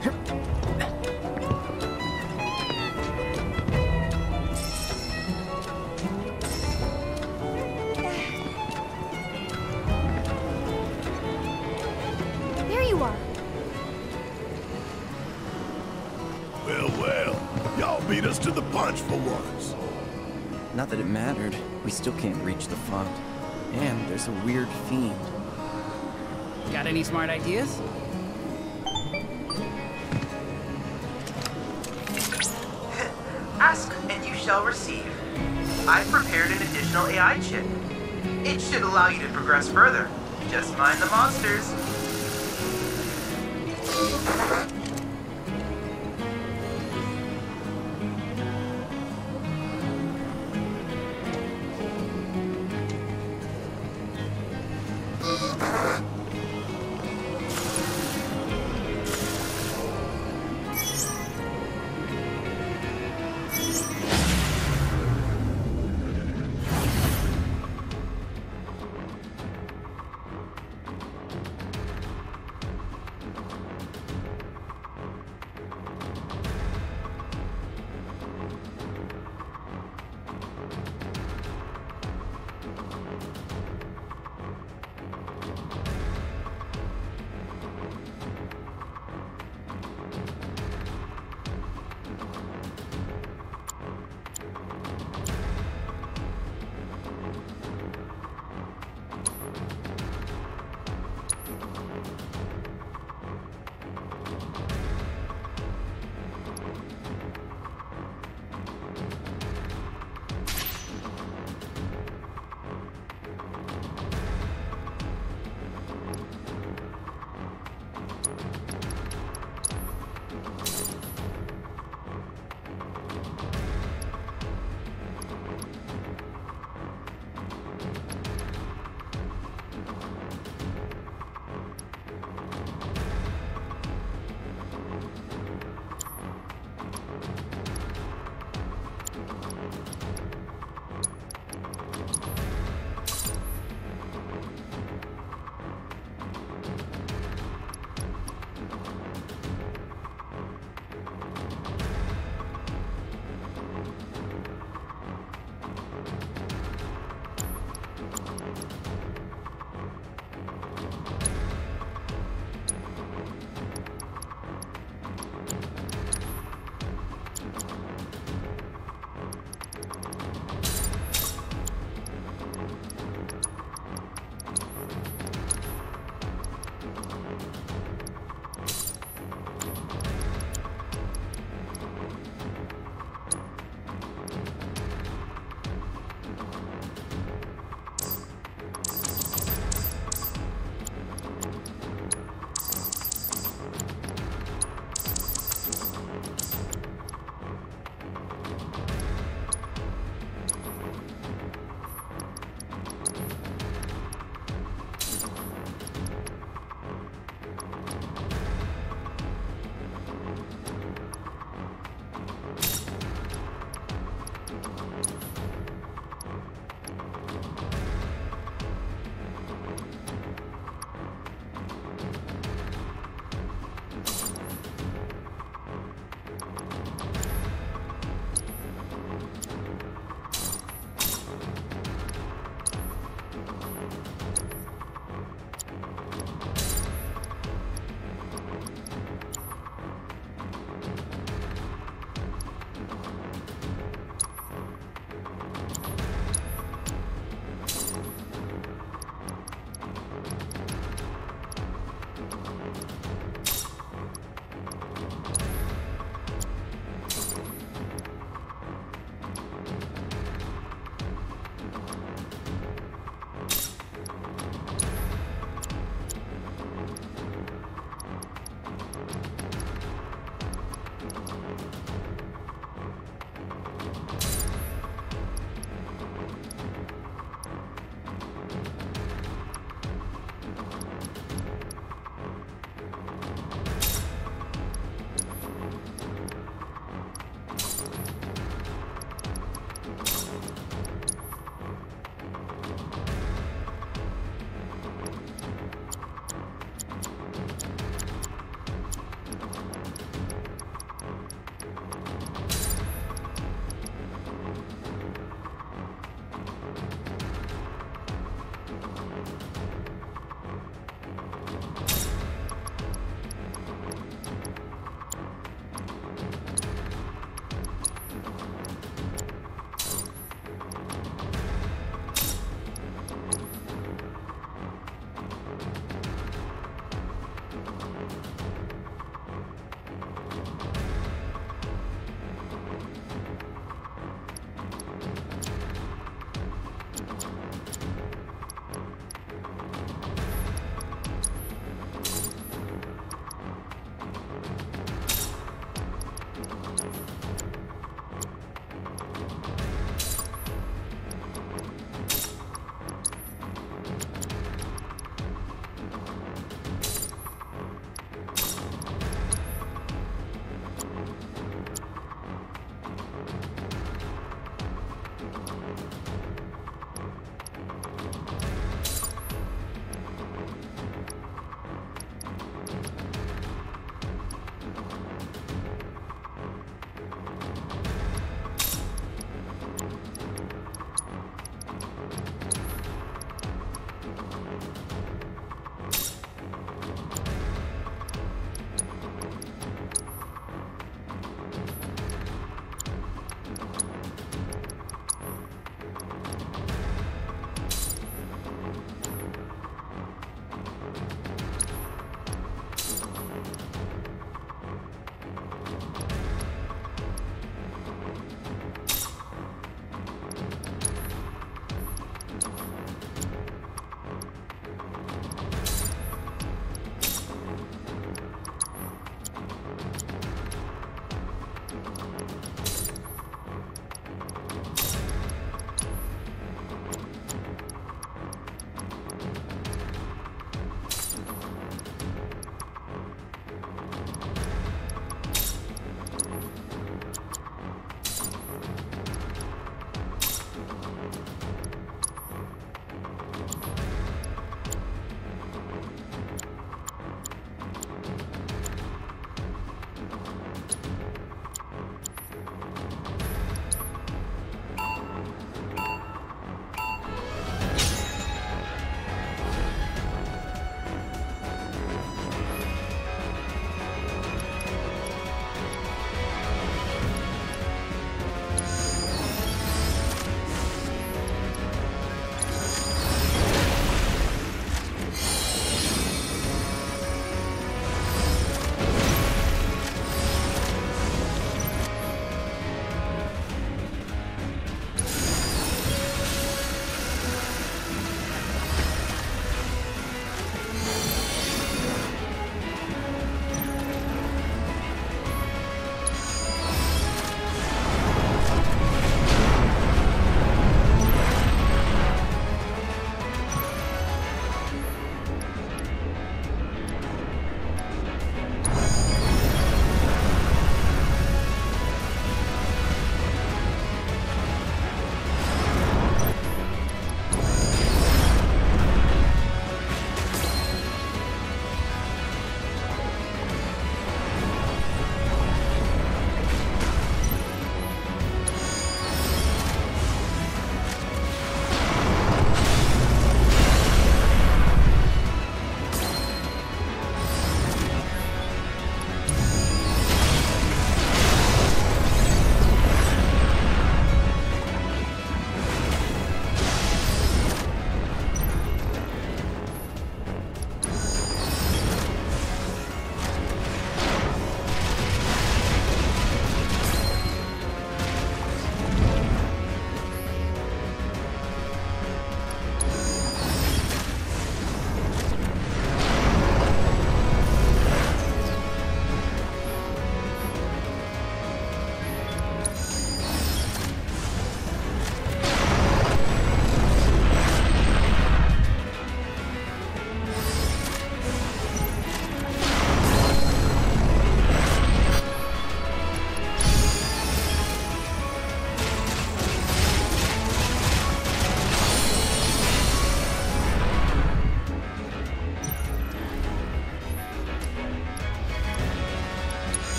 There you are. Well, y'all beat us to the punch for once. Not that it mattered. We still can't reach the font. And there's a weird fiend. Got any smart ideas? Ask and you shall receive. I've prepared an additional AI chip. It should allow you to progress further. Just mind the monsters.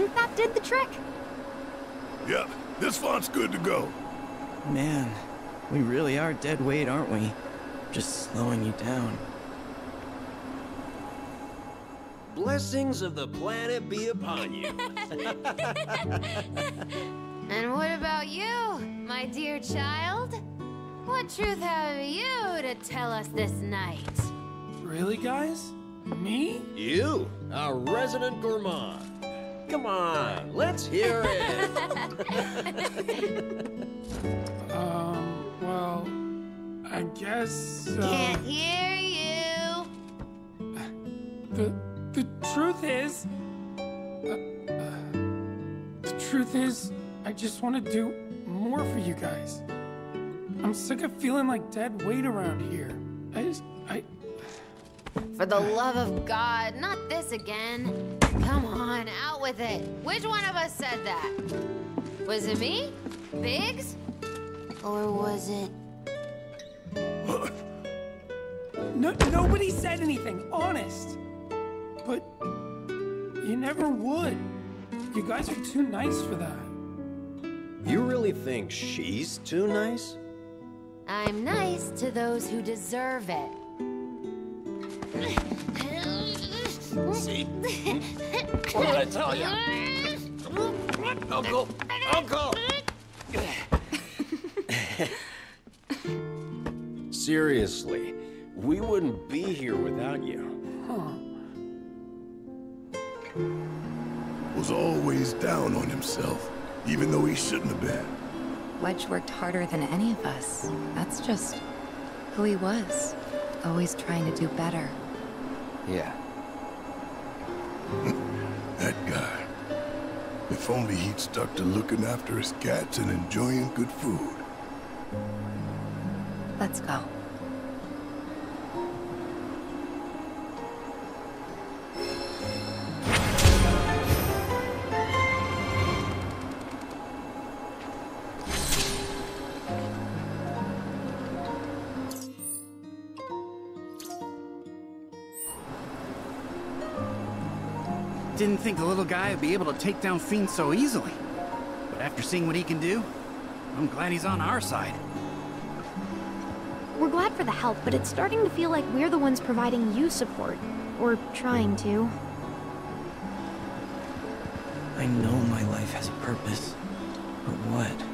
think that did the trick? Yep, this font's good to go. Man, we really are dead weight, aren't we? Just slowing you down. Blessings of the planet be upon you. And what about you, my dear child? What truth have you to tell us this night? Really, guys? Me? You, our resident gourmand. Come on, let's hear it. Well, I guess, Can't hear you. The truth is, I just want to do more for you guys. I'm sick of feeling like dead weight around here. For the love of God, not this again. Come on, out with it. Which one of us said that? Was it me? Biggs? Or was it... Nobody said anything, honest. But you never would. You guys are too nice for that. You really think she's too nice? I'm nice to those who deserve it. See? What did I tell you? Uncle! Uncle! Seriously, we wouldn't be here without you. Was always down on himself, even though he shouldn't have been. Wedge worked harder than any of us. That's just who he was. Always trying to do better. Yeah. That guy. If only he'd stuck to looking after his cats and enjoying good food. Let's go. Didn't think the little guy would be able to take down fiends so easily. But after seeing what he can do, I'm glad he's on our side. We're glad for the help, but it's starting to feel like we're the ones providing you support. Or trying to. I know my life has a purpose, but what?